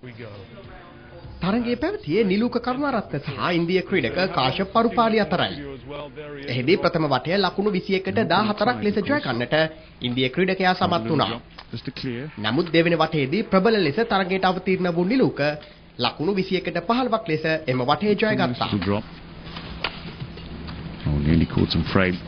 තරගයේ පැවතියේ නිලුක කරුණාරත්න සහ ඉන්දිය ක්‍රීඩක කාශ්‍යප පරුපාලි අතරයි. එහිදී ප්‍රථම වටය ලකුණු 21ට 14ක් ලෙස ජය ගන්නට ඉන්දිය ක්‍රීඩකයා සමත් වුණා. නමුත් දෙවෙනි වටයේදී ප්‍රබල ලෙස තරගයට අවතීර්ණ වූ නිලුක ලකුණු 21ට 15ක් ලෙස එම වටේ ජය ගත්තා. Oh, nearly caught some frame.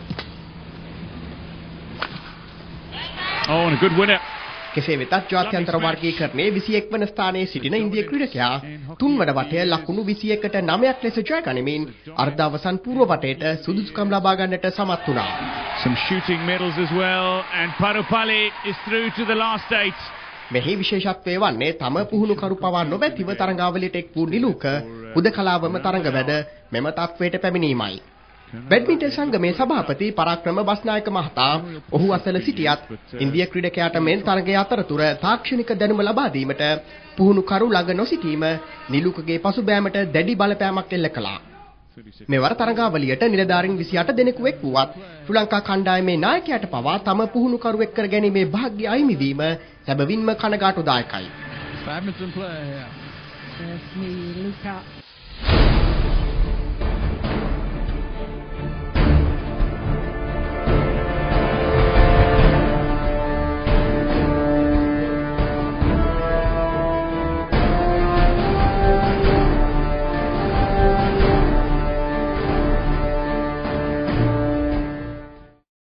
Oh, and a good winner. කෙසේ වෙතත් ජාත්‍යන්තර වර්ගීකරණයේ 21 වන ස්ථානයේ සිටින ඉන්දිය ක්‍රීඩකයා තුන්වන වටය ලකුණු 21ට 9ක් ලෙස ජය ගනිමින් අර්ධ අවසන් පූර්ව වටේට සුදුසුකම් ලබා ගන්නට සමත් වුණා. Some shooting medals as well, and Parupalli is through to the last 8. මෙහි විශේෂත්වය වන්නේ තම පුහුණු කරු පවා නොබැතිව තරඟාවලියට එක් වූ නිලුක හුදකලාවම තරඟ වැඩ මෙම තත්වයට පැමිණීමයි. බැඩ්මින්ටන් සංගමේ සභාපති පරාක්‍රම බස්නායක මහතා ඔහු අසල සිටියත් ඉන්දිය ක්‍රීඩකයාට මෙන් තරගයේ අතරතුර තාක්ෂණික දැනුම ලබා දීමට පුහුණු කරු ළඟ නොසිටීම නිලුකගේ පසුබෑමට දැඩි බලපෑමක් එල්ල කළා. මෙවර තරඟාවලියට නිලධාරීන් 28 දෙනෙකු එක් වුවත් ශ්‍රී ලංකා කණ්ඩායමේ නායකයාට පවා තම පුහුණු කරු එක් කර ගැනීමේ වාසනාව අහිමි වීම සැබවින්ම කනගාටුදායකයි. Badminton player here. There's Niluka